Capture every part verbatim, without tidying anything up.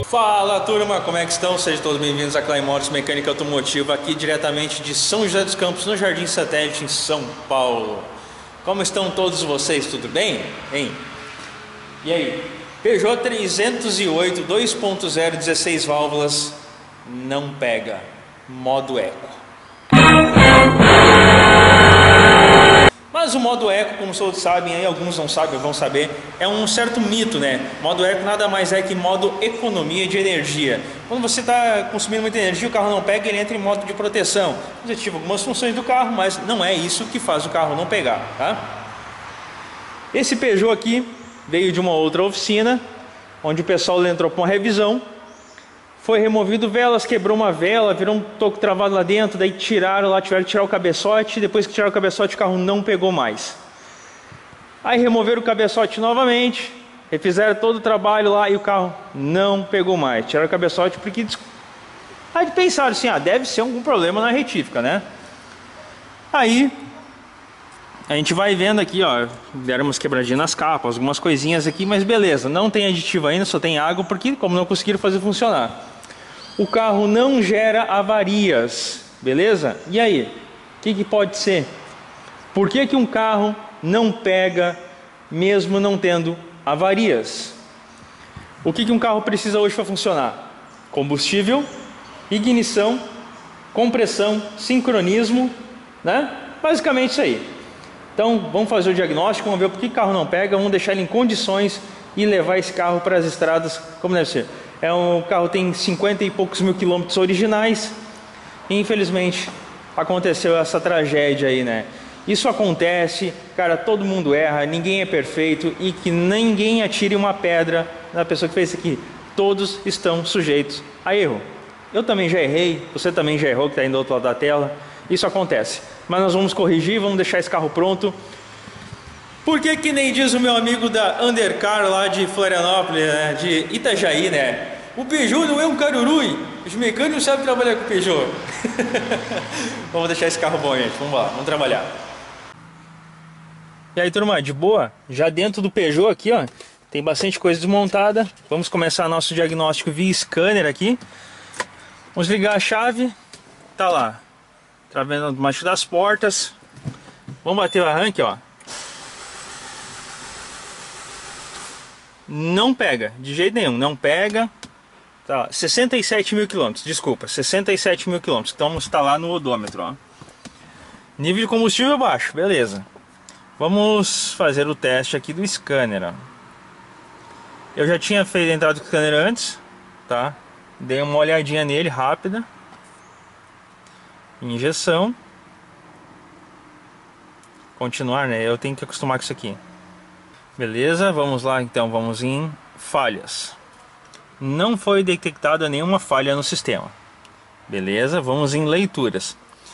Fala turma, como é que estão? Sejam todos bem-vindos a Klein Motors Mecânica Automotiva, aqui diretamente de São José dos Campos, no Jardim Satélite, em São Paulo. Como estão todos vocês? Tudo bem? Hein? E aí? Peugeot trezentos e oito dois ponto zero, dezesseis válvulas, não pega, modo eco. Mas o modo eco, como todos sabem, aí alguns não sabem, vão saber, é um certo mito, né? Modo eco nada mais é que modo economia de energia. Quando você está consumindo muita energia, o carro não pega, ele entra em modo de proteção. Você ativa algumas funções do carro, mas não é isso que faz o carro não pegar, tá? Esse Peugeot aqui veio de uma outra oficina, onde o pessoal entrou para uma revisão. Foi removido velas, quebrou uma vela, virou um toco travado lá dentro, daí tiraram lá, tiveram que tirar o cabeçote, depois que tiraram o cabeçote o carro não pegou mais. Aí removeram o cabeçote novamente, refizeram todo o trabalho lá e o carro não pegou mais. Tiraram o cabeçote porque aí pensaram assim, ah, deve ser algum problema na retífica, né? Aí a gente vai vendo aqui, ó, deram umas quebradinhas nas capas, algumas coisinhas aqui, mas beleza, não tem aditivo ainda, só tem água, porque como não conseguiram fazer funcionar. O carro não gera avarias, beleza? E aí, o que, que pode ser? Por que que um carro não pega mesmo não tendo avarias? O que que um carro precisa hoje para funcionar? Combustível, ignição, compressão, sincronismo, né? Basicamente isso aí. Então vamos fazer o diagnóstico, vamos ver por que o carro não pega, vamos deixar ele em condições e levar esse carro para as estradas como deve ser. É um carro tem cinquenta e poucos mil quilômetros originais. E infelizmente aconteceu essa tragédia aí, né? Isso acontece, cara, todo mundo erra, ninguém é perfeito e que ninguém atire uma pedra na pessoa que fez isso aqui. Todos estão sujeitos a erro. Eu também já errei, você também já errou que está indo do outro lado da tela. Isso acontece, mas nós vamos corrigir, vamos deixar esse carro pronto. Porque que nem diz o meu amigo da Undercar lá de Florianópolis, né? De Itajaí, né? O Peugeot não é um carurui, os mecânicos não sabem trabalhar com o Peugeot. Vamos deixar esse carro bom, gente, vamos lá, vamos trabalhar. E aí turma, de boa? Já dentro do Peugeot aqui, ó, tem bastante coisa desmontada. Vamos começar nosso diagnóstico via scanner aqui. Vamos ligar a chave, tá lá. Travando automático das portas. Vamos bater o arranque, ó. Não pega, de jeito nenhum, não pega. Tá, sessenta e sete mil quilômetros, desculpa, sessenta e sete mil quilômetros. Então está lá no odômetro, ó. Nível de combustível baixo, beleza. Vamos fazer o teste aqui do scanner, ó. Eu já tinha feito a entrada do scanner antes, tá? Dei uma olhadinha nele rápida. Injeção. Continuar, né? Eu tenho que acostumar com isso aqui. Beleza, vamos lá então, vamos em falhas. Não foi detectada nenhuma falha no sistema. Beleza, vamos em leituras.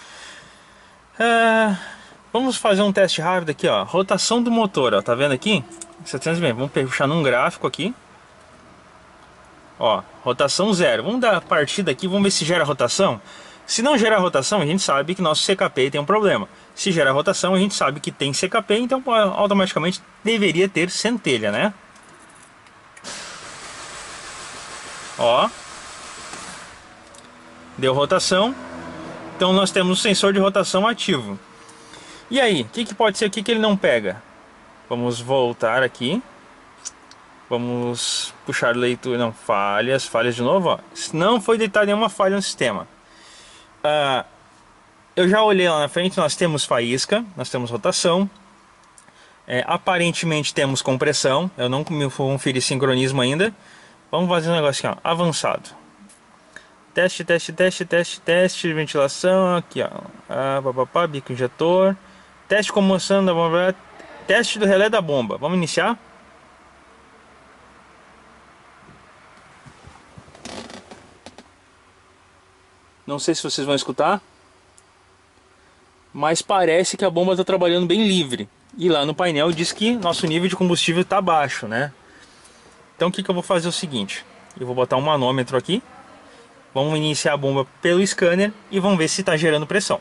É, vamos fazer um teste rápido aqui, ó. Rotação do motor, ó, tá vendo aqui? setecentos bem, vamos puxar num gráfico aqui. Ó, rotação zero. Vamos dar a partida aqui, vamos ver se gera rotação. Se não gerar rotação, a gente sabe que nosso C K P tem um problema. Se gerar rotação, a gente sabe que tem C K P, então automaticamente deveria ter centelha, né? Ó, deu rotação. Então nós temos o sensor de rotação ativo. E aí, o que, que pode ser aqui que ele não pega? Vamos voltar aqui. Vamos puxar leitura, não, falhas, falhas de novo, ó. Não foi detectada nenhuma falha no sistema. Uh, eu já olhei lá na frente, nós temos faísca, nós temos rotação, é, aparentemente temos compressão, eu não conferi sincronismo ainda. Vamos fazer um negócio aqui, ó, avançado. Teste, teste, teste, teste, teste de ventilação, aqui ó, ah, papapá, bico injetor, teste de comoção da bomba, teste do relé da bomba, vamos iniciar? Não sei se vocês vão escutar, mas parece que a bomba está trabalhando bem livre. E lá no painel diz que nosso nível de combustível está baixo, né? Então o que, que eu vou fazer é o seguinte. Eu vou botar um manômetro aqui. Vamos iniciar a bomba pelo scanner e vamos ver se está gerando pressão.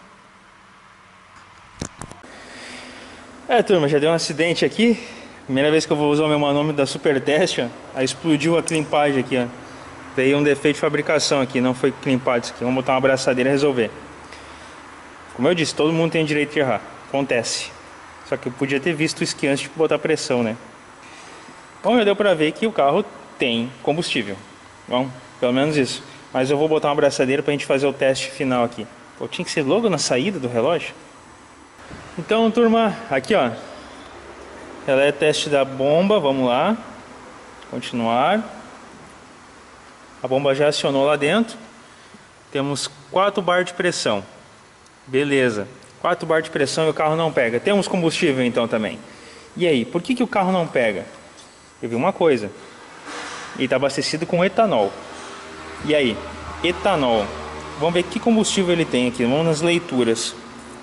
É turma, já deu um acidente aqui. Primeira vez que eu vou usar o meu manômetro da Super Test, ó. Aí explodiu a climpagem aqui, ó. Veio um defeito de fabricação aqui, não foi limpado isso aqui. Vamos botar uma abraçadeira e resolver. Como eu disse, todo mundo tem direito de errar. Acontece. Só que eu podia ter visto isso aqui antes de botar pressão, né? Bom, já deu pra ver que o carro tem combustível. Bom, pelo menos isso. Mas eu vou botar uma abraçadeira pra gente fazer o teste final aqui. Pô, tinha que ser logo na saída do relógio. Então, turma, aqui ó. Ela é teste da bomba, vamos lá. Continuar. A bomba já acionou lá dentro. Temos quatro bar de pressão. Beleza. quatro bar de pressão e o carro não pega. Temos combustível então também. E aí, por que que o carro não pega? Eu vi uma coisa. Ele está abastecido com etanol. E aí, etanol. Vamos ver que combustível ele tem aqui. Vamos nas leituras.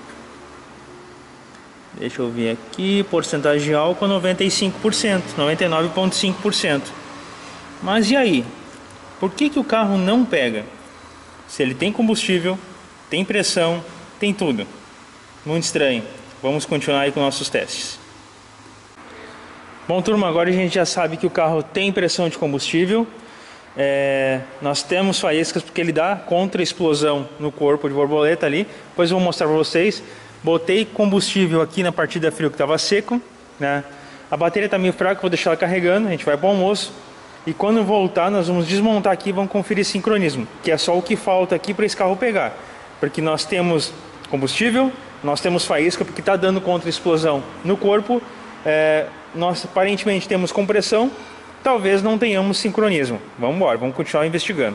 Deixa eu ver aqui. Porcentagem de álcool noventa e cinco por cento. noventa e nove vírgula cinco por cento. Mas e aí? Por que que o carro não pega? Se ele tem combustível, tem pressão, tem tudo. Muito estranho. Vamos continuar aí com nossos testes. Bom, turma, agora a gente já sabe que o carro tem pressão de combustível. É, nós temos faíscas porque ele dá contra-explosão no corpo de borboleta ali. Depois eu vou mostrar para vocês. Botei combustível aqui na partida frio que estava seco, né? A bateria está meio fraca, vou deixar ela carregando. A gente vai para o almoço. E quando voltar, nós vamos desmontar aqui e vamos conferir sincronismo, que é só o que falta aqui para esse carro pegar. Porque nós temos combustível, nós temos faísca porque está dando contra-explosão no corpo. É, nós aparentemente temos compressão, talvez não tenhamos sincronismo. Vamos embora, vamos continuar investigando.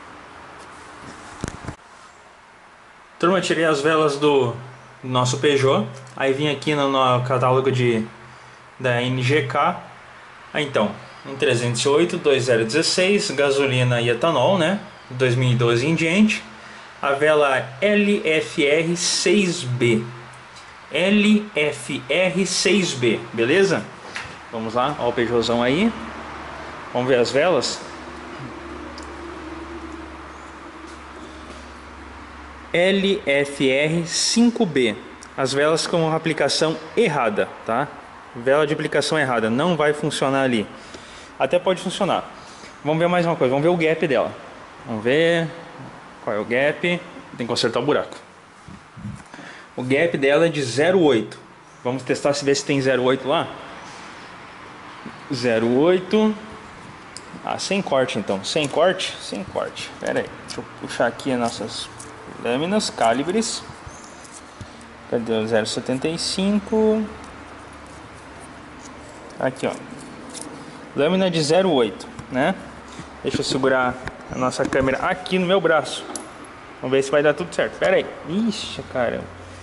Turma, tirei as velas do nosso Peugeot. Aí vim aqui no, no catálogo de, da N G K. Ah, então, um trezentos e oito, dois mil e dezesseis, gasolina e etanol, né? dois mil e doze em diante. A vela L F R seis B. L F R seis B, beleza? Vamos lá, olha o Peugeotzão aí. Vamos ver as velas. L F R cinco B. As velas com aplicação errada, tá? Vela de aplicação errada, não vai funcionar ali. Até pode funcionar. Vamos ver mais uma coisa, vamos ver o gap dela. Vamos ver qual é o gap. Tem que consertar o buraco. O gap dela é de zero vírgula oito. Vamos testar se ver se tem zero vírgula oito lá. zero vírgula oito. Ah, sem corte então. Sem corte? Sem corte. Pera aí. Deixa eu puxar aqui as nossas lâminas, calibres. Cadê o zero vírgula setenta e cinco? Aqui, ó. Lâmina de zero vírgula oito, né? Deixa eu segurar a nossa câmera aqui no meu braço. Vamos ver se vai dar tudo certo. Pera aí. Ixi, caramba.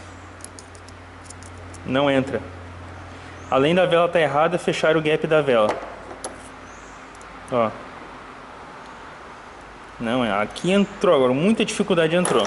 Não entra. Além da vela estar errada, fechar o gap da vela. Ó. Não é. Aqui entrou agora. Muita dificuldade entrou.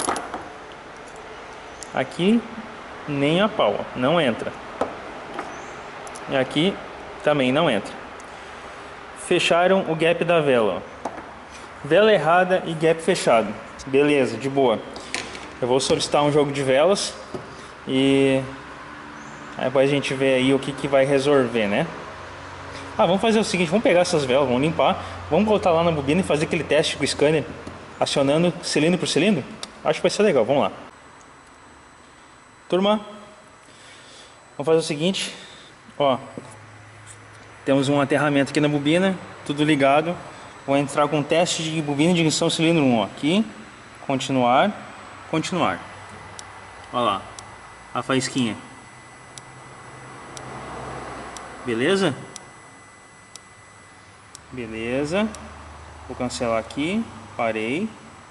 Aqui nem a pau. Ó. Não entra. E aqui também não entra. Fecharam o gap da vela. Ó. Vela errada e gap fechado. Beleza, de boa. Eu vou solicitar um jogo de velas. E aí depois a gente vê aí o que, que vai resolver, né? Ah, vamos fazer o seguinte, vamos pegar essas velas, vamos limpar, vamos voltar lá na bobina e fazer aquele teste com o scanner, acionando cilindro por cilindro. Acho que vai ser legal, vamos lá. Turma, vamos fazer o seguinte, ó, temos um aterramento aqui na bobina, tudo ligado. Vou entrar com teste de bobina de ignição cilindro um, ó, aqui, continuar, continuar. Olha lá, a faísquinha. Beleza? Beleza. Vou cancelar aqui. Parei.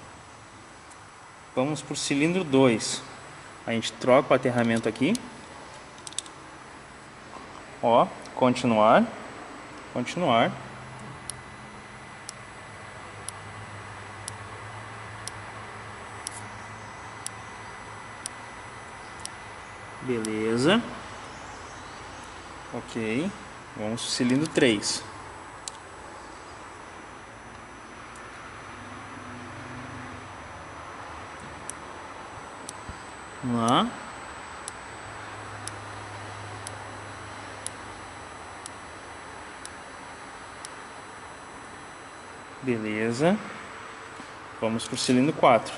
Vamos para o cilindro dois. A gente troca o aterramento aqui. Ó, continuar. Continuar. Beleza. Ok, vamos pro cilindro três. Vamos lá. Beleza. Vamos para o cilindro quatro.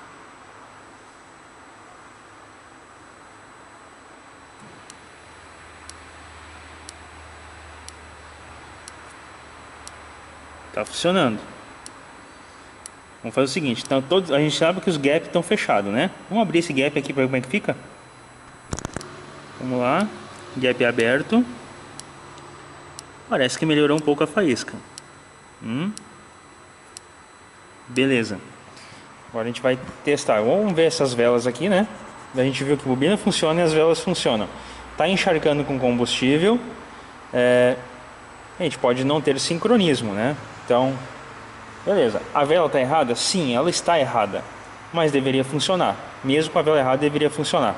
Tá funcionando. Vamos fazer o seguinte, então todos, a gente sabe que os gaps estão fechados, né? Vamos abrir esse gap aqui para ver como é que fica. Vamos lá, gap aberto. Parece que melhorou um pouco a faísca. Hum. Beleza. Agora a gente vai testar. Vamos ver essas velas aqui, né? A gente viu que a bobina funciona e as velas funcionam. Tá encharcando com combustível. É... A gente pode não ter sincronismo, né? Então, beleza. A vela está errada? Sim, ela está errada. Mas deveria funcionar. Mesmo com a vela errada, deveria funcionar.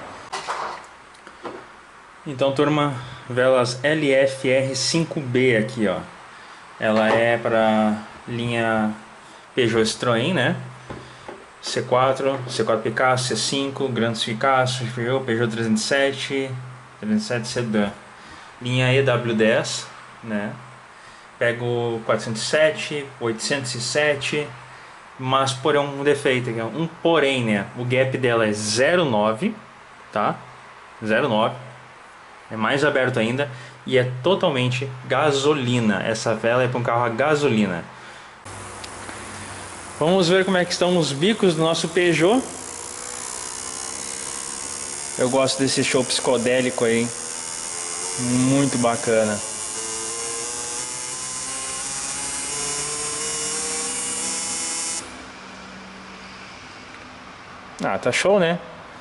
Então, turma, velas L F R cinco B aqui, ó. Ela é para linha Peugeot Citroën, né? C quatro, C quatro Picasso, C cinco, Grandes Picasso, Peugeot trezentos e sete, trezentos e sete Sedan. Linha E W dez, né? Pego quatrocentos e sete, oitocentos e sete, mas por um defeito aqui, um porém, né? O gap dela é zero vírgula nove, tá? zero vírgula nove. É mais aberto ainda e é totalmente gasolina. Essa vela é para um carro a gasolina. Vamos ver como é que estão os bicos do nosso Peugeot. Eu gosto desse show psicodélico aí. Muito bacana. Ah, tá show, né?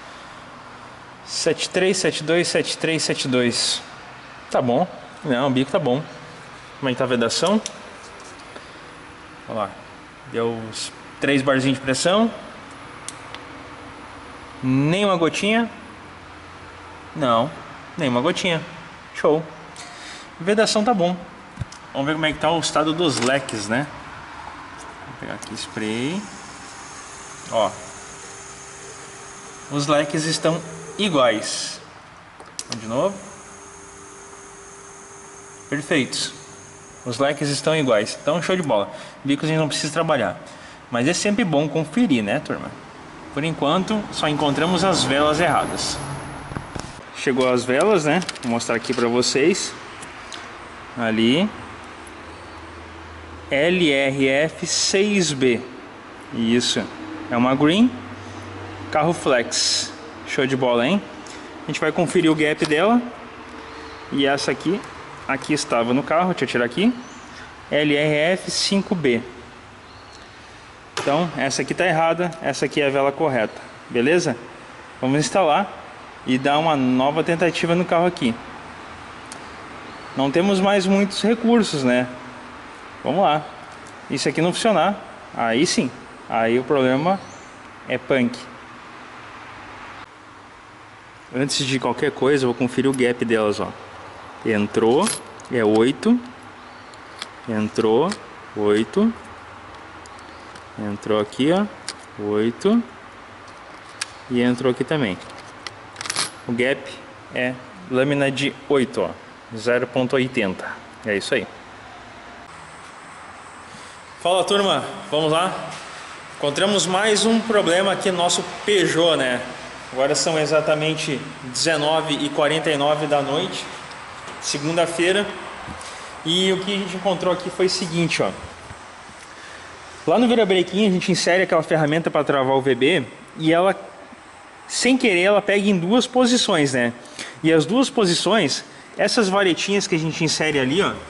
sete três sete dois, sete três sete dois. Tá bom. Não, o bico tá bom. Como é que tá a vedação? Olha lá. Deu os três barzinhos de pressão. Nem uma gotinha. Não, nem uma gotinha. Show. A vedação tá bom. Vamos ver como é que tá o estado dos leques, né? Vou pegar aqui spray. Ó. Os leques estão iguais. Vamos de novo. Perfeitos. Os leques estão iguais. Então show de bola. Bicos a gente não precisa trabalhar. Mas é sempre bom conferir, né, turma? Por enquanto só encontramos as velas erradas. Chegou as velas, né? Vou mostrar aqui pra vocês. Ali. L R F seis B. Isso. É uma green. Carro flex. Show de bola, hein? A gente vai conferir o gap dela. E essa aqui, aqui estava no carro, deixa eu tirar aqui. L R F cinco B. Então, essa aqui tá errada, essa aqui é a vela correta. Beleza? Vamos instalar e dar uma nova tentativa no carro aqui. Não temos mais muitos recursos, né? Vamos lá. E se aqui não funcionar, aí sim. Aí o problema é punk. Antes de qualquer coisa, eu vou conferir o gap delas, ó. Entrou, é oito. Entrou, oito. Entrou aqui, ó, oito. E entrou aqui também. O gap é lâmina de oito, ó, zero ponto oitenta. É isso aí. Fala, turma, vamos lá. Encontramos mais um problema aqui no nosso Peugeot, né? Agora são exatamente dezenove e quarenta e nove da noite, segunda-feira. E o que a gente encontrou aqui foi o seguinte, ó. Lá no virabrequim a gente insere aquela ferramenta para travar o V B e ela, sem querer, ela pega em duas posições, né? E as duas posições, essas varetinhas que a gente insere ali, ó,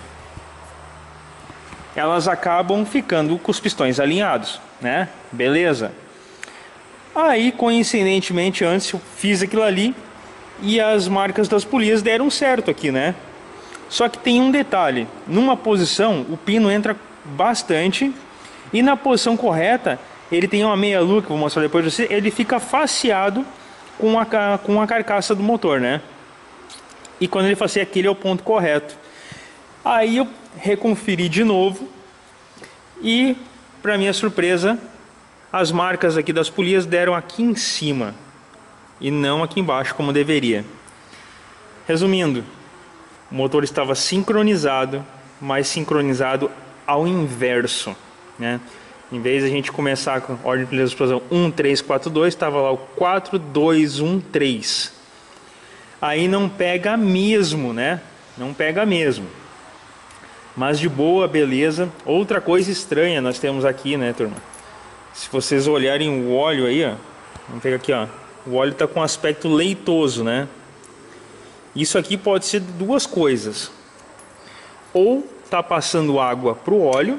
elas acabam ficando com os pistões alinhados, né? Beleza. Aí, coincidentemente, antes eu fiz aquilo ali e as marcas das polias deram certo aqui, né? Só que tem um detalhe. Numa posição, o pino entra bastante e na posição correta, ele tem uma meia-lua, que eu vou mostrar depois pra você, ele fica faceado com a, com a carcaça do motor, né? E quando ele faceia, aquele é o ponto correto. Aí eu reconferi de novo e, para minha surpresa, as marcas aqui das polias deram aqui em cima e não aqui embaixo como deveria. Resumindo, o motor estava sincronizado, mas sincronizado ao inverso. né? Em vez de a gente começar com ordem de explosão um três quatro dois, estava lá o quatro dois um três. Aí não pega mesmo, né? Não pega mesmo. Mas de boa, beleza. Outra coisa estranha nós temos aqui, né, turma? Se vocês olharem o óleo aí, ó, vamos pegar aqui, ó. O óleo está com aspecto leitoso, né? Isso aqui pode ser duas coisas. Ou tá passando água para o óleo,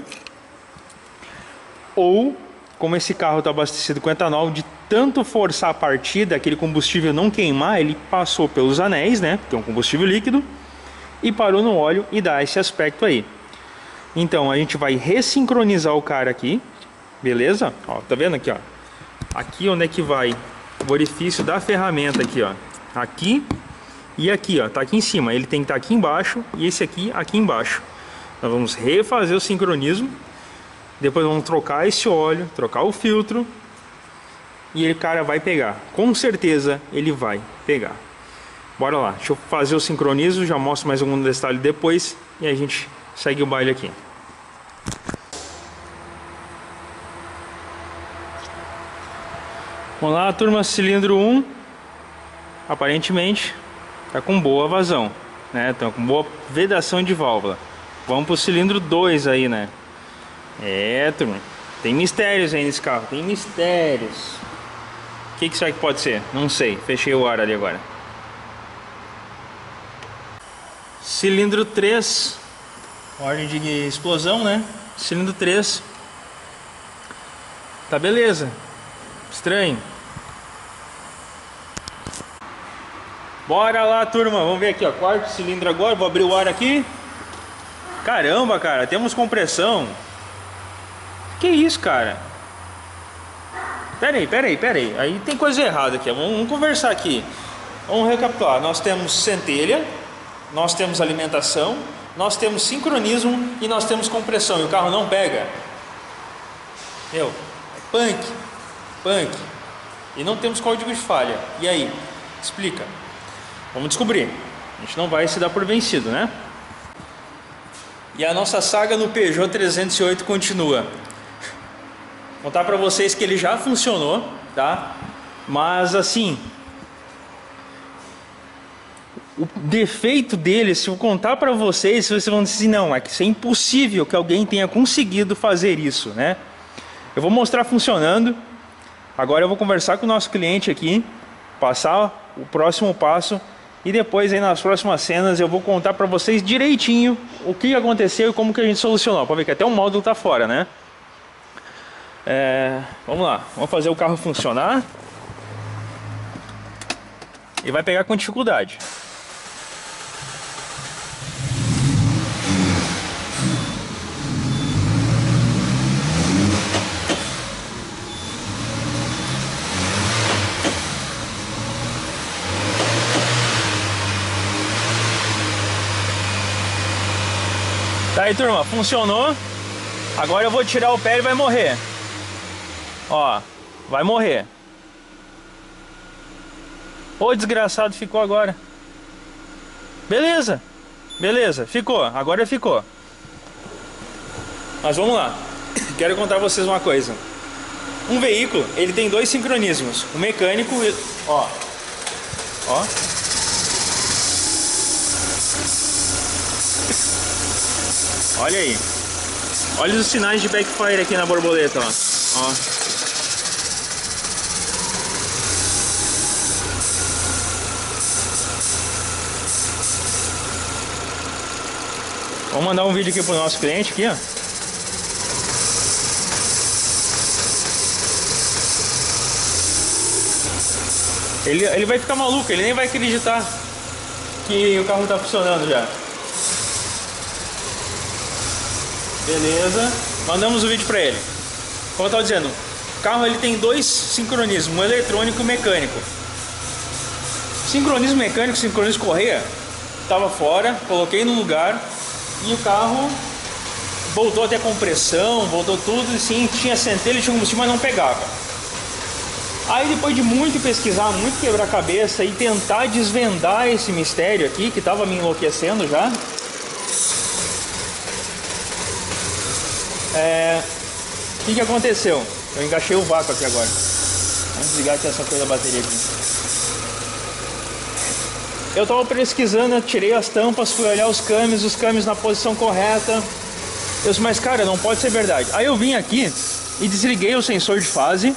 ou como esse carro está abastecido com etanol, de tanto forçar a partida, aquele combustível não queimar, ele passou pelos anéis, né? Que é um combustível líquido, e parou no óleo e dá esse aspecto aí. Então a gente vai ressincronizar o cara aqui, beleza? Ó, tá vendo aqui, ó? Aqui onde é que vai o orifício da ferramenta aqui, ó? Aqui e aqui, ó, tá aqui em cima. Ele tem que estar aqui embaixo e esse aqui aqui embaixo. Nós vamos refazer o sincronismo. Depois vamos trocar esse óleo, trocar o filtro. E ele, cara, vai pegar. Com certeza ele vai pegar. Bora lá, deixa eu fazer o sincronismo, já mostro mais algum detalhe depois e a gente segue o baile aqui. Vamos lá, turma, cilindro um, aparentemente está com boa vazão, né? Então, com boa vedação de válvula. Vamos para o cilindro dois aí, né? É, turma, tem mistérios aí nesse carro, tem mistérios. O que que isso aqui pode ser? Não sei, fechei o ar ali agora. Cilindro três, ordem de explosão, né? Cilindro três. Tá beleza. Estranho. Bora lá, turma. Vamos ver aqui, ó. Quarto cilindro agora. Vou abrir o ar aqui. Caramba, cara. Temos compressão. Que isso, cara? Pera aí, pera aí, pera aí. Aí tem coisa errada aqui. Vamos, vamos conversar aqui. Vamos recapitular. Nós temos centelha. Nós temos alimentação, nós temos sincronismo e nós temos compressão. E o carro não pega. Meu, é punk, punk. E não temos código de falha. E aí? Explica. Vamos descobrir. A gente não vai se dar por vencido, né? E a nossa saga no Peugeot trezentos e oito continua. Vou contar para vocês que ele já funcionou, tá? Mas assim, o defeito dele, se eu contar para vocês, vocês vão dizer assim, não, é que isso é impossível que alguém tenha conseguido fazer isso, né? Eu vou mostrar funcionando. Agora eu vou conversar com o nosso cliente aqui, passar o próximo passo e depois aí nas próximas cenas eu vou contar para vocês direitinho o que aconteceu e como que a gente solucionou. Pode ver que até o módulo tá fora, né? É, vamos lá, vamos fazer o carro funcionar. E vai pegar com dificuldade. Tá aí, turma, funcionou. Agora eu vou tirar o pé e vai morrer. Ó, vai morrer. Ô, desgraçado, ficou agora. Beleza, beleza, ficou, agora ficou. Mas vamos lá. Quero contar pra vocês uma coisa. Um veículo, ele tem dois sincronismos. O mecânico, ó, ó. Olha aí. Olha os sinais de backfire aqui na borboleta, ó. Ó. Vamos mandar um vídeo aqui pro nosso cliente aqui, ó. Ele, ele vai ficar maluco, ele nem vai acreditar que o carro tá funcionando já. Beleza, mandamos o vídeo para ele. Como eu estava dizendo, o carro ele tem dois sincronismos, um eletrônico e um mecânico. Sincronismo mecânico, sincronismo correia, estava fora, coloquei no lugar e o carro voltou a ter compressão, voltou tudo, e sim, tinha centelha, tinha combustível, mas não pegava. Aí depois de muito pesquisar, muito quebrar a cabeça e tentar desvendar esse mistério aqui, que estava me enlouquecendo já, É, O que que aconteceu? Eu encaixei o vácuo aqui agora. Vamos desligar aqui essa coisa da bateria aqui. Eu tava pesquisando, eu tirei as tampas, fui olhar os câmbios, os câmbios na posição correta. Eu disse, mas cara, não pode ser verdade. Aí eu vim aqui e desliguei o sensor de fase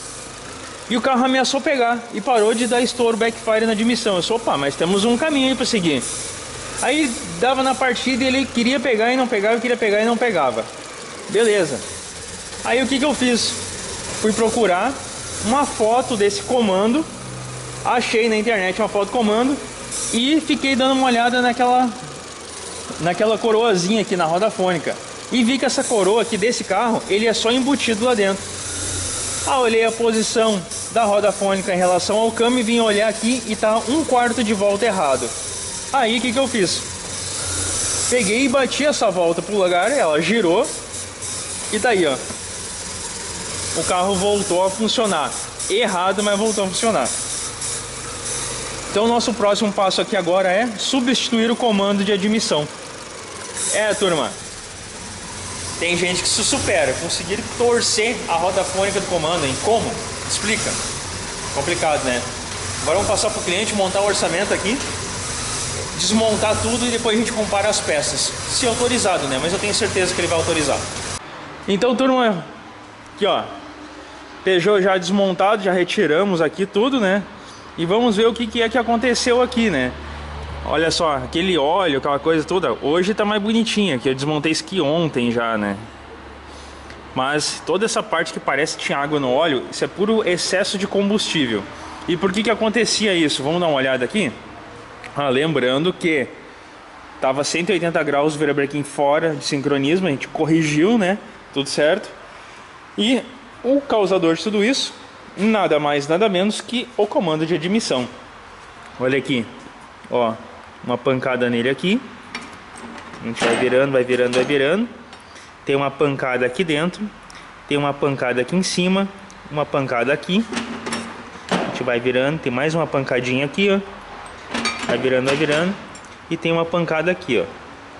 e o carro ameaçou pegar e parou de dar estouro backfire na admissão. Eu disse, opa, mas temos um caminho aí pra seguir. Aí dava na partida e ele queria pegar e não pegava, queria pegar e não pegava. Beleza. Aí o que que eu fiz? Fui procurar uma foto desse comando, achei na internet uma foto do comando e fiquei dando uma olhada naquela naquela coroazinha aqui na roda fônica e vi que essa coroa aqui desse carro, ele é só embutido lá dentro. Ah, olhei a posição da roda fônica em relação ao câmbio e vim olhar aqui e tá um quarto de volta errado. Aí o que que eu fiz? Peguei e bati essa volta pro lugar, ela girou e tá aí, ó. O carro voltou a funcionar. Errado, mas voltou a funcionar. Então o nosso próximo passo aqui agora é substituir o comando de admissão. É, turma, tem gente que se supera, conseguir torcer a roda fônica do comando, hein? Como? Explica. Complicado, né? Agora vamos passar para o cliente, montar o orçamento aqui, desmontar tudo e depois a gente compara as peças. Se autorizado, né? Mas eu tenho certeza que ele vai autorizar. Então, turma, aqui ó, Peugeot já desmontado, já retiramos aqui tudo, né? E vamos ver o que que é que aconteceu aqui, né? Olha só, aquele óleo, aquela coisa toda, hoje tá mais bonitinha, que eu desmontei isso aqui ontem já, né? Mas toda essa parte que parece que tinha água no óleo, isso é puro excesso de combustível. E por que que acontecia isso? Vamos dar uma olhada aqui? Ah, lembrando que tava cento e oitenta graus o virabrequim fora de sincronismo, a gente corrigiu, né? Tudo certo. E o causador de tudo isso, nada mais, nada menos que o comando de admissão. Olha aqui, ó, uma pancada nele aqui. A gente vai virando, vai virando, vai virando. Tem uma pancada aqui dentro, tem uma pancada aqui em cima, uma pancada aqui. A gente vai virando, tem mais uma pancadinha aqui, ó. Vai virando, vai virando. E tem uma pancada aqui, ó.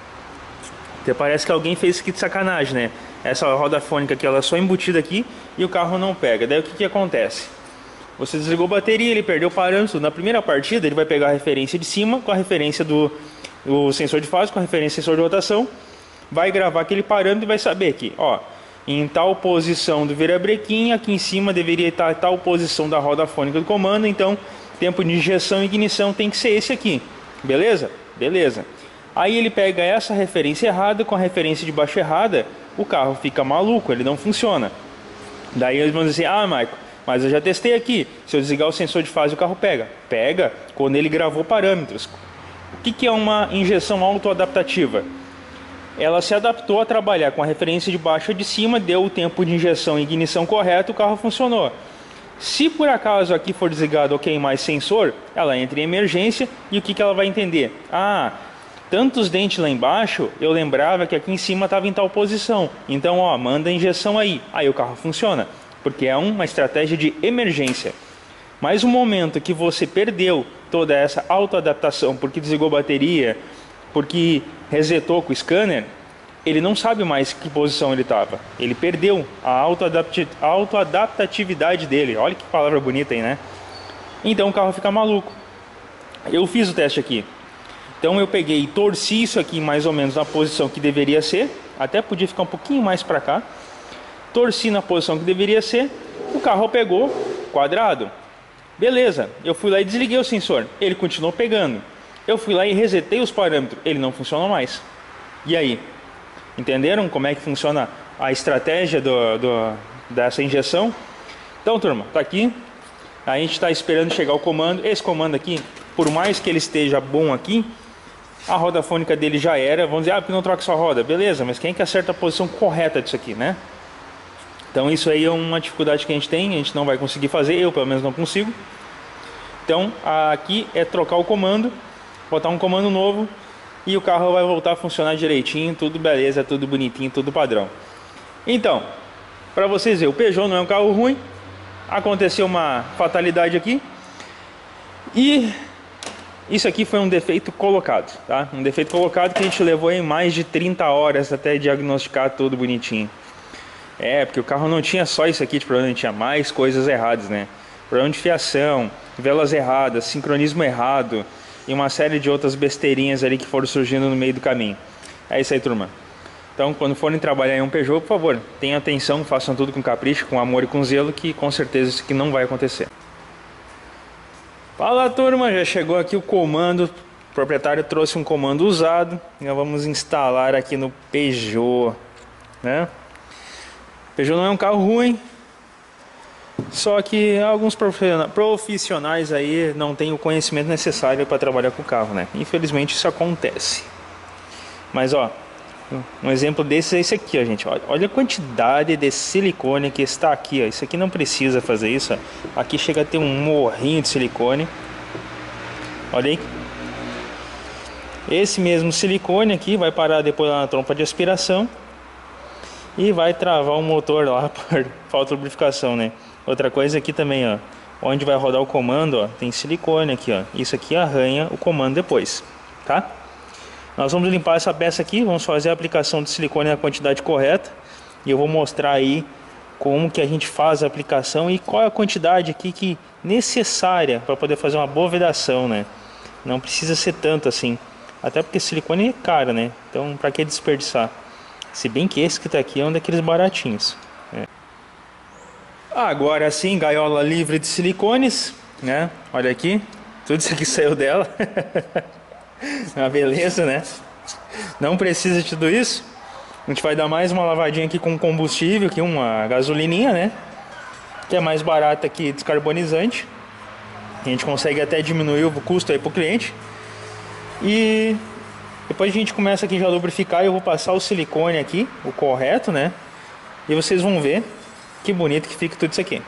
Até parece que alguém fez isso aqui de sacanagem, né? Essa roda fônica aqui, ela é só embutida aqui e o carro não pega. Daí o que que acontece? Você desligou a bateria, ele perdeu o parâmetro. Na primeira partida ele vai pegar a referência de cima com a referência do o sensor de fase, com a referência do sensor de rotação. Vai gravar aquele parâmetro e vai saber que, ó, em tal posição do virabrequim, aqui em cima deveria estar tal posição da roda fônica do comando. Então, tempo de injeção e ignição tem que ser esse aqui. Beleza? Beleza. Aí ele pega essa referência errada com a referência de baixo errada, o carro fica maluco, ele não funciona. Daí eles vão dizer, ah, Maico, mas eu já testei aqui, se eu desligar o sensor de fase o carro pega. Pega quando ele gravou parâmetros. O que que é uma injeção autoadaptativa? Ela se adaptou a trabalhar com a referência de baixo e de cima, deu o tempo de injeção e ignição correto, o carro funcionou. Se por acaso aqui for desligado ou queimar esse sensor, ela entra em emergência e o que que ela vai entender? Ah, tantos dentes lá embaixo, eu lembrava que aqui em cima estava em tal posição. Então, ó, manda a injeção aí. Aí o carro funciona, porque é uma estratégia de emergência. Mas o momento que você perdeu toda essa autoadaptação, porque desligou a bateria, porque resetou com o scanner, ele não sabe mais que posição ele estava. Ele perdeu a autoadaptatividade dele. Olha que palavra bonita aí, né? Então o carro fica maluco. Eu fiz o teste aqui. Então eu peguei e torci isso aqui mais ou menos na posição que deveria ser. Até podia ficar um pouquinho mais para cá. Torci na posição que deveria ser. O carro pegou quadrado. Beleza, eu fui lá e desliguei o sensor. Ele continuou pegando. Eu fui lá e resetei os parâmetros. Ele não funcionou mais. E aí? Entenderam como é que funciona a estratégia do, do, dessa injeção? Então, turma, tá aqui. A gente está esperando chegar o comando. Esse comando aqui, por mais que ele esteja bom aqui, a roda fônica dele já era. Vamos dizer, ah, porque não troca sua roda. Beleza, mas quem que acerta a posição correta disso aqui, né? Então isso aí é uma dificuldade que a gente tem. A gente não vai conseguir fazer, eu pelo menos não consigo. Então aqui é trocar o comando, botar um comando novo e o carro vai voltar a funcionar direitinho, tudo beleza, tudo bonitinho, tudo padrão. Então, para vocês verem, o Peugeot não é um carro ruim. Aconteceu uma fatalidade aqui e isso aqui foi um defeito colocado, tá? Um defeito colocado que a gente levou em mais de trinta horas até diagnosticar tudo bonitinho. É, porque o carro não tinha só isso aqui de problema, tinha mais coisas erradas, né? Problema de fiação, velas erradas, sincronismo errado e uma série de outras besteirinhas ali que foram surgindo no meio do caminho. É isso aí, turma. Então, quando forem trabalhar em um Peugeot, por favor, tenham atenção, façam tudo com capricho, com amor e com zelo, que com certeza isso aqui não vai acontecer. Fala, turma, já chegou aqui o comando. O proprietário trouxe um comando usado. Nós vamos instalar aqui no Peugeot, né? Peugeot não é um carro ruim, só que alguns profissionais aí não têm o conhecimento necessário para trabalhar com o carro, né? Infelizmente isso acontece. Mas ó, um exemplo desse é esse aqui, ó, gente. Olha a quantidade de silicone que está aqui, ó. Isso aqui não precisa fazer isso, ó. Aqui chega a ter um morrinho de silicone. Olha aí. Esse mesmo silicone aqui vai parar depois lá na trompa de aspiração e vai travar o motor lá por falta de lubrificação, né? Outra coisa aqui também, ó, onde vai rodar o comando, ó, tem silicone aqui, ó. Isso aqui arranha o comando depois, tá? Nós vamos limpar essa peça aqui, vamos fazer a aplicação de silicone na quantidade correta e eu vou mostrar aí como que a gente faz a aplicação e qual é a quantidade aqui que necessária para poder fazer uma boa vedação, né? Não precisa ser tanto assim, até porque silicone é caro, né? Então, para que desperdiçar? Se bem que esse que tá aqui é um daqueles baratinhos, né? Agora sim, gaiola livre de silicones, né? Olha aqui, tudo isso aqui saiu dela. Uma beleza, né? Não precisa de tudo isso. A gente vai dar mais uma lavadinha aqui com combustível, aqui uma gasolininha, né? Que é mais barata que descarbonizante. A gente consegue até diminuir o custo aí pro cliente. E depois a gente começa aqui já a lubrificar. Eu vou passar o silicone aqui, o correto, né? E vocês vão ver que bonito que fica tudo isso aqui.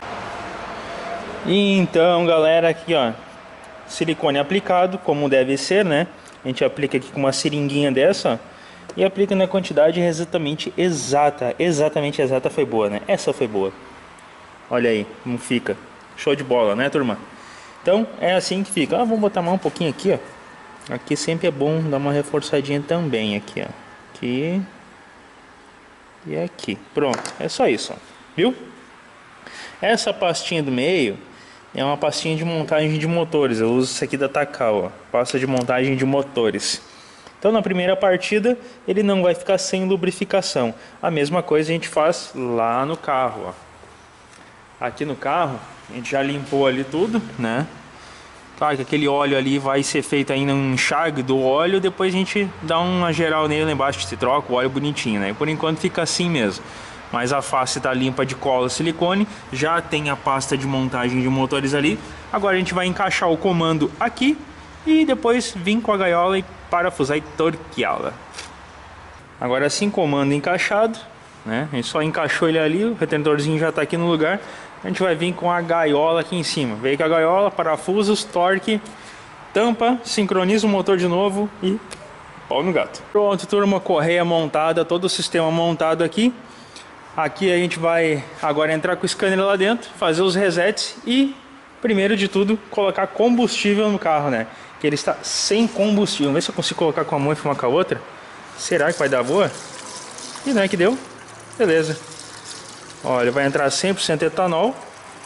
E então, galera, aqui ó, silicone aplicado como deve ser, né? A gente aplica aqui com uma seringuinha dessa, ó, e aplica na quantidade exatamente exata. Exatamente exata foi boa, né? Essa foi boa. Olha aí como fica. Show de bola, né, turma? Então é assim que fica. Ah, vamos botar mais um pouquinho aqui, ó. Aqui sempre é bom dar uma reforçadinha também aqui, ó. Aqui e aqui. Pronto, é só isso, ó. Viu? Essa pastinha do meio é uma pastinha de montagem de motores. Eu uso isso aqui da Takao, ó. Pasta de montagem de motores. Então na primeira partida ele não vai ficar sem lubrificação. A mesma coisa a gente faz lá no carro, ó. Aqui no carro a gente já limpou ali tudo, né? Claro que aquele óleo ali vai ser feito ainda um enxágue do óleo. Depois a gente dá uma geral nele lá embaixo, se troca o óleo bonitinho, né? Por enquanto fica assim mesmo. Mas a face está limpa de cola silicone. Já tem a pasta de montagem de motores ali. Agora a gente vai encaixar o comando aqui e depois vir com a gaiola e parafusar e torqueá-la. Agora sim, comando encaixado, né? A gente só encaixou ele ali, o retentorzinho já está aqui no lugar. A gente vai vir com a gaiola aqui em cima. Veio com a gaiola, parafusos, torque, tampa, sincroniza o motor de novo e pau no gato. Pronto, turma, correia montada, todo o sistema montado aqui. Aqui a gente vai agora entrar com o scanner lá dentro, fazer os resets e, primeiro de tudo, colocar combustível no carro, né? Que ele está sem combustível. Vamos ver se eu consigo colocar com a mão e filmar com a outra. Será que vai dar boa? E não é que deu? Beleza. Olha, vai entrar cem por cento etanol.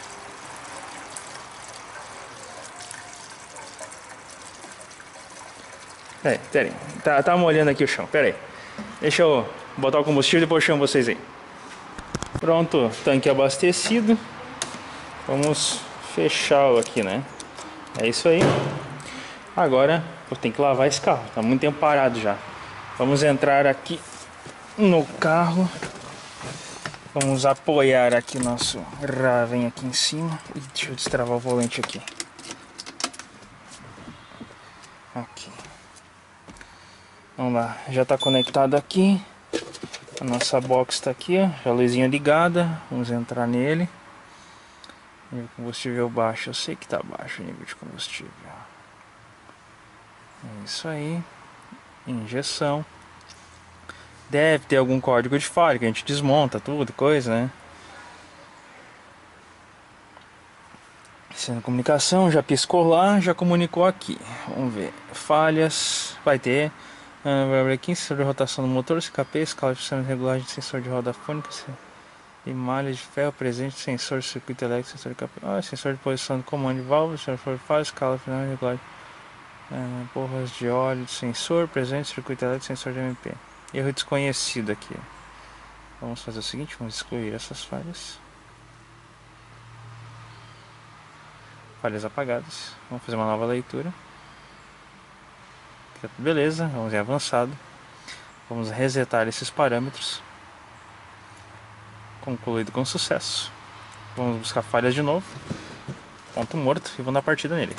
Peraí, peraí. Tá, tá molhando aqui o chão, peraí. Deixa eu botar o combustível e depois eu chamo vocês aí. Pronto, tanque abastecido. Vamos fechá-lo aqui, né? É isso aí. Agora eu tenho que lavar esse carro, tá muito tempo parado já. Vamos entrar aqui no carro. Vamos apoiar aqui nosso Raven aqui em cima. Ih, deixa eu destravar o volante aqui. Aqui. Vamos lá, já está conectado aqui. A nossa box está aqui, ó, já a luzinha ligada. Vamos entrar nele. E o combustível baixo, eu sei que está baixo o nível de combustível. É isso aí. Injeção. Deve ter algum código de falha que a gente desmonta tudo, coisa, né? Sendo comunicação, já piscou lá, já comunicou aqui. Vamos ver. Falhas. Vai ter. Uh, aqui, sensor de rotação do motor, C K P, escala de regulagem de sensor de roda fônica. E malha de ferro presente, sensor de circuito elétrico, sensor de capô, ah, sensor de posição do comando de válvula, sensor de fase, escala final e regulagem. Ah, borras de óleo, sensor presente, circuito elétrico, sensor de M P. Erro desconhecido aqui. Vamos fazer o seguinte, vamos excluir essas falhas. Falhas apagadas. Vamos fazer uma nova leitura. Beleza, vamos em avançado. Vamos resetar esses parâmetros. Concluído com sucesso. Vamos buscar falhas de novo. Ponto morto e vamos dar partida nele.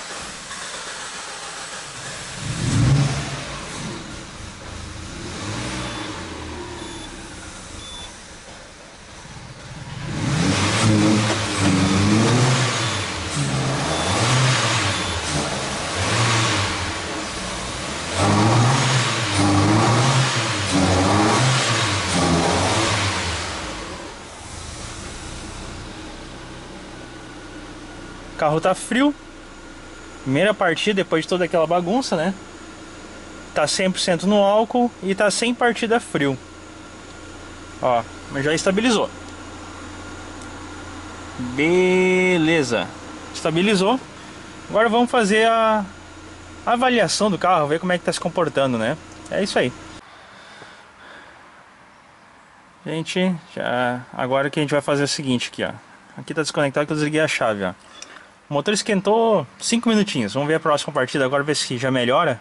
O carro tá frio. Primeira partida depois de toda aquela bagunça, né? Tá cem por cento no álcool e tá sem partida frio. Ó, mas já estabilizou. Beleza. Estabilizou. Agora vamos fazer a avaliação do carro, ver como é que tá se comportando, né? É isso aí. Gente, já... agora o que a gente vai fazer é o seguinte aqui, ó. Aqui tá desconectado que eu desliguei a chave, ó. O motor esquentou cinco minutinhos. Vamos ver a próxima partida agora, ver se já melhora.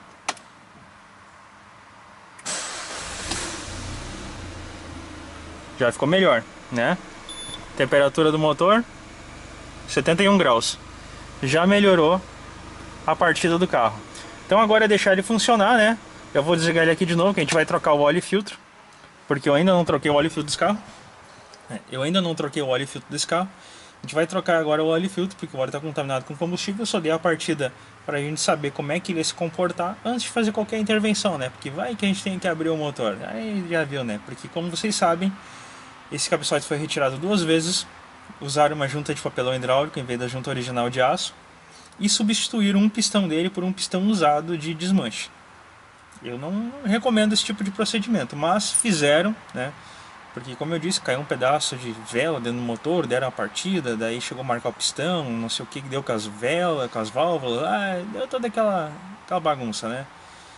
Já ficou melhor, né? Temperatura do motor setenta e um graus. Já melhorou a partida do carro. Então agora é deixar ele funcionar, né? Eu vou desligar ele aqui de novo, que a gente vai trocar o óleo e filtro. Porque eu ainda não troquei o óleo e filtro desse carro. Eu ainda não troquei o óleo e filtro desse carro. A gente vai trocar agora o óleo e filtro, porque o óleo está contaminado com combustível. Eu só dei a partida para a gente saber como é que ele ia se comportar antes de fazer qualquer intervenção, né? Porque vai que a gente tem que abrir o motor. Aí já viu, né? Porque como vocês sabem, esse cabeçote foi retirado duas vezes. Usaram uma junta de papelão hidráulico em vez da junta original de aço. E substituíram um pistão dele por um pistão usado de desmanche. Eu não recomendo esse tipo de procedimento, mas fizeram, né? Porque, como eu disse, caiu um pedaço de vela dentro do motor, deram a partida, daí chegou a marcar o pistão, não sei o que que deu com as velas, com as válvulas, ah, deu toda aquela, aquela bagunça, né?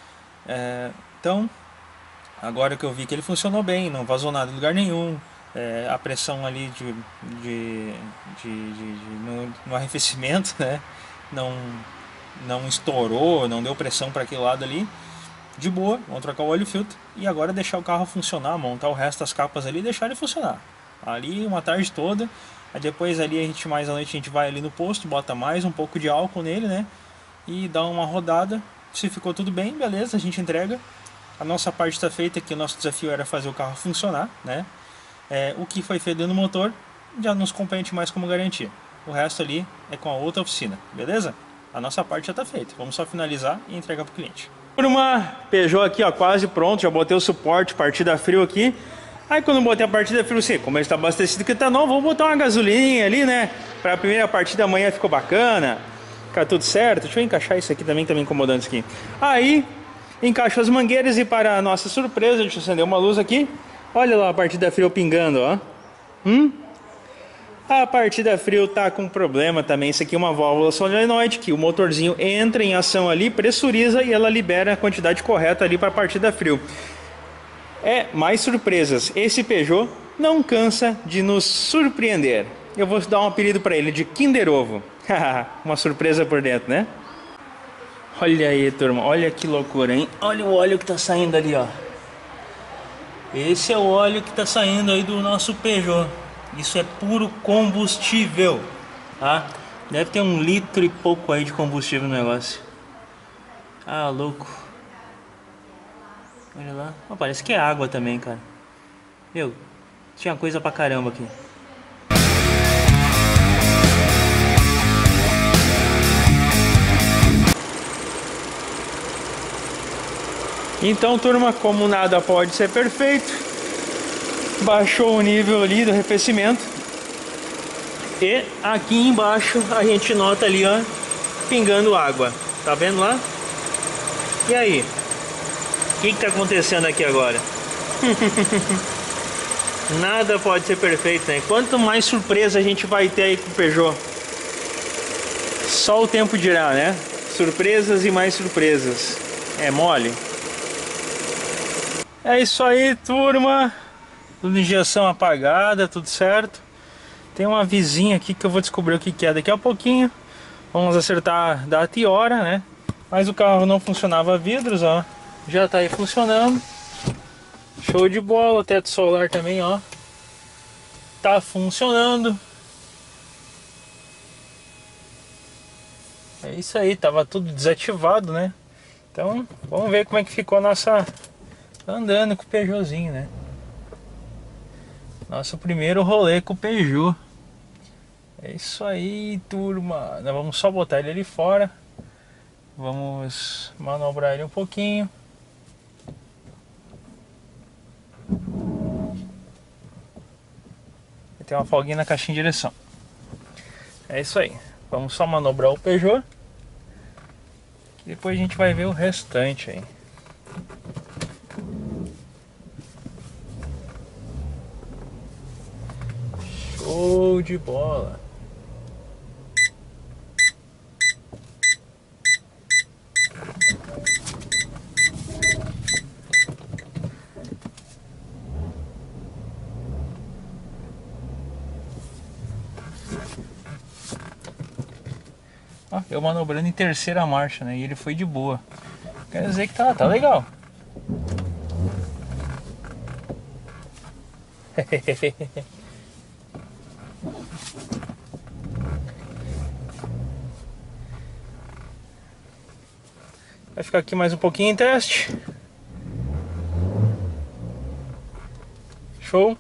É, então, agora que eu vi que ele funcionou bem, não vazou nada em lugar nenhum, é, a pressão ali de, de, de, de, de no, no arrefecimento, né? Não, não estourou, não deu pressão para aquele lado ali. De boa, vamos trocar o óleo e filtro e agora deixar o carro funcionar, montar o resto das capas ali e deixar ele funcionar. Ali uma tarde toda, aí depois ali a gente mais à noite a gente vai ali no posto, bota mais um pouco de álcool nele, né? E dá uma rodada, se ficou tudo bem, beleza, a gente entrega. A nossa parte está feita, que o nosso desafio era fazer o carro funcionar, né? É, o que foi feito no motor já nos compete mais como garantia. O resto ali é com a outra oficina, beleza? A nossa parte já está feita, vamos só finalizar e entregar para o cliente. Por uma Peugeot aqui, ó, quase pronto, já botei o suporte, partida frio aqui. Aí quando eu botei a partida frio, assim, como ele está abastecido que tá novo, vou botar uma gasolininha ali, né? Para a primeira partida amanhã ficou bacana, ficar tudo certo. Deixa eu encaixar isso aqui também, tá me incomodando isso aqui. Aí, encaixo as mangueiras e para a nossa surpresa, deixa eu acender uma luz aqui. Olha lá a partida frio pingando, ó. Hum? A partida frio tá com problema também. Isso aqui é uma válvula solenoide que o motorzinho entra em ação ali, pressuriza e ela libera a quantidade correta ali para a partida frio. É, mais surpresas. Esse Peugeot não cansa de nos surpreender. Eu vou dar um apelido para ele de Kinder Ovo. Uma surpresa por dentro, né? Olha aí, turma. Olha que loucura, hein? Olha o óleo que tá saindo ali, ó. Esse é o óleo que tá saindo aí do nosso Peugeot. Isso é puro combustível, tá? Deve ter um litro e pouco aí de combustível no negócio. Ah, louco. Olha lá. Oh, parece que é água também, cara. Meu, tinha coisa pra caramba aqui. Então, turma, como nada pode ser perfeito, baixou o nível ali do arrefecimento. E aqui embaixo a gente nota ali, ó, pingando água. Tá vendo lá? E aí? O que que tá acontecendo aqui agora? Nada pode ser perfeito, né? Quanto mais surpresa a gente vai ter aí com o Peugeot, só o tempo dirá, né? Surpresas e mais surpresas. É mole. É isso aí, turma. Tudo injeção apagada, tudo certo. Tem uma vizinha aqui que eu vou descobrir o que que é daqui a pouquinho. Vamos acertar data e hora, né? Mas o carro não funcionava vidros, ó. Já tá aí funcionando. Show de bola, teto solar também, ó. Tá funcionando. É isso aí, tava tudo desativado, né? Então, vamos ver como é que ficou a nossa... andando com o Peugeotzinho, né? Nosso primeiro rolê com o Peugeot. É isso aí, turma. Nós vamos só botar ele ali fora. Vamos manobrar ele um pouquinho. Tem uma folguinha na caixinha de direção. É isso aí. Vamos só manobrar o Peugeot. Depois a gente vai ver o restante aí. Show de bola. Ó, eu manobrando em terceira marcha, né? E ele foi de boa. Quer dizer que tá, tá legal. Vai ficar aqui mais um pouquinho em teste. Show.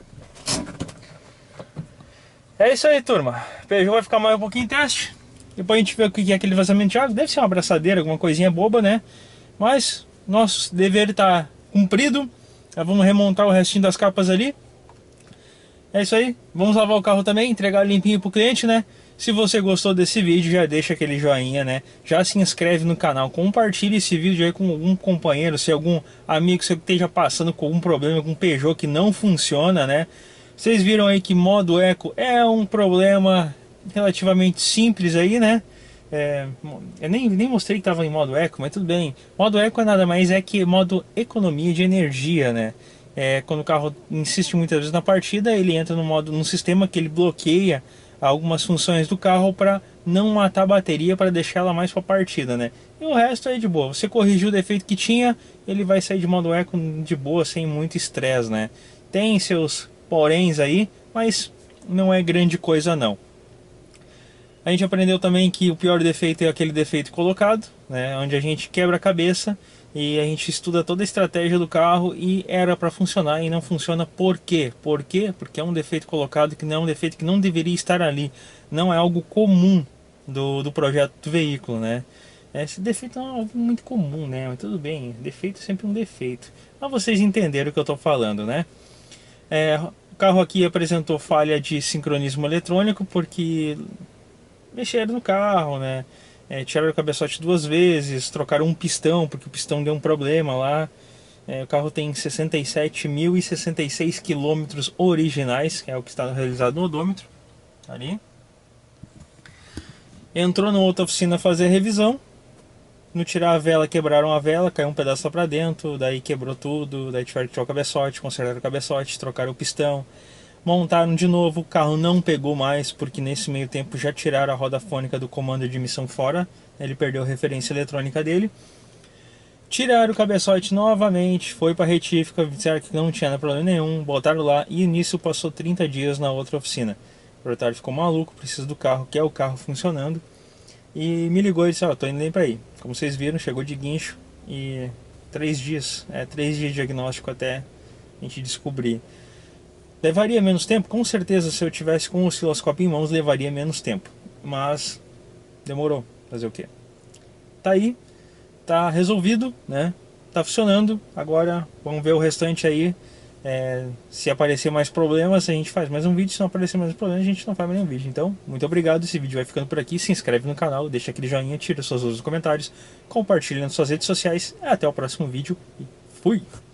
É isso aí, turma. O Peugeot vai ficar mais um pouquinho em teste. Depois a gente vê o que é aquele vazamento de água. Deve ser uma abraçadeira, alguma coisinha boba, né? Mas nosso dever está cumprido. Já vamos remontar o restinho das capas ali. É isso aí. Vamos lavar o carro também, entregar limpinho pro cliente, né? Se você gostou desse vídeo, já deixa aquele joinha, né? Já se inscreve no canal, compartilhe esse vídeo aí com algum companheiro, se algum amigo que esteja passando com algum problema com o Peugeot que não funciona, né? Vocês viram aí que modo eco é um problema relativamente simples aí, né? É, eu nem, nem mostrei que estava em modo eco, mas tudo bem. Modo eco é nada mais é que modo economia de energia, né? É, quando o carro insiste muitas vezes na partida, ele entra no modo, num sistema que ele bloqueia algumas funções do carro para não matar a bateria, para deixar ela mais para partida, né? E o resto é de boa. Você corrigiu o defeito que tinha, ele vai sair de modo eco de boa, sem muito estresse, né? Tem seus poréns aí, mas não é grande coisa não. A gente aprendeu também que o pior defeito é aquele defeito colocado, né? Onde a gente quebra a cabeça e a gente estuda toda a estratégia do carro e era para funcionar e não funciona. Por quê? Por quê? Porque é um defeito colocado que não é um defeito que não deveria estar ali. Não é algo comum do, do projeto do veículo, né? Esse defeito é algo muito comum, né? Mas tudo bem, defeito é sempre um defeito. Mas vocês entenderam o que eu estou falando, né? É, o carro aqui apresentou falha de sincronismo eletrônico porque mexeram no carro, né? É, tiraram o cabeçote duas vezes, trocaram um pistão porque o pistão deu um problema lá. É, o carro tem sessenta e sete mil e sessenta e seis quilômetros originais, que é o que está realizado no odômetro. Ali. Entrou na outra oficina fazer a revisão. No tirar a vela, quebraram a vela, caiu um pedaço para dentro, daí quebrou tudo, daí tiveram que tirar o cabeçote, consertaram o cabeçote, trocaram o pistão. Montaram de novo, o carro não pegou mais, porque nesse meio tempo já tiraram a roda fônica do comando de emissão fora, ele perdeu a referência eletrônica dele. Tiraram o cabeçote novamente, foi para a retífica, disseram que não tinha problema nenhum, botaram lá e nisso passou trinta dias na outra oficina. O proprietário ficou maluco, precisa do carro, quer o carro funcionando, e me ligou e disse, ó, oh, tô indo nem para aí. Como vocês viram, chegou de guincho e três dias, é, três dias de diagnóstico até a gente descobrir. Levaria menos tempo? Com certeza, se eu tivesse com o osciloscópio em mãos, levaria menos tempo. Mas demorou. Fazer o quê? Tá aí, tá resolvido, né? Tá funcionando. Agora vamos ver o restante aí. É, se aparecer mais problemas, a gente faz mais um vídeo. Se não aparecer mais problemas, a gente não faz mais nenhum vídeo. Então, muito obrigado. Esse vídeo vai ficando por aqui. Se inscreve no canal, deixa aquele joinha, tira suas dúvidas nos comentários, compartilha nas suas redes sociais. Até o próximo vídeo e fui!